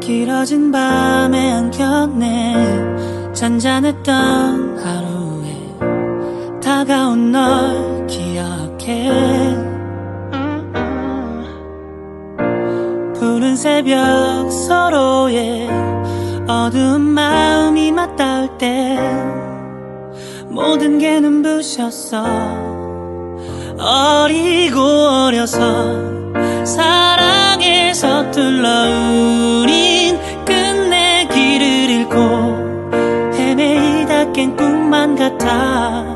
길어진 밤에 안겼네. 잔잔했던 하루에 다가온 널 기억해. 푸른 새벽 서로의 어두운 마음이 맞닿을 때 모든 게 눈부셨어. 어리고 어려서 사랑에 서툴러 우린 끝내 길을 잃고 헤매이다 깬 꿈만 같아.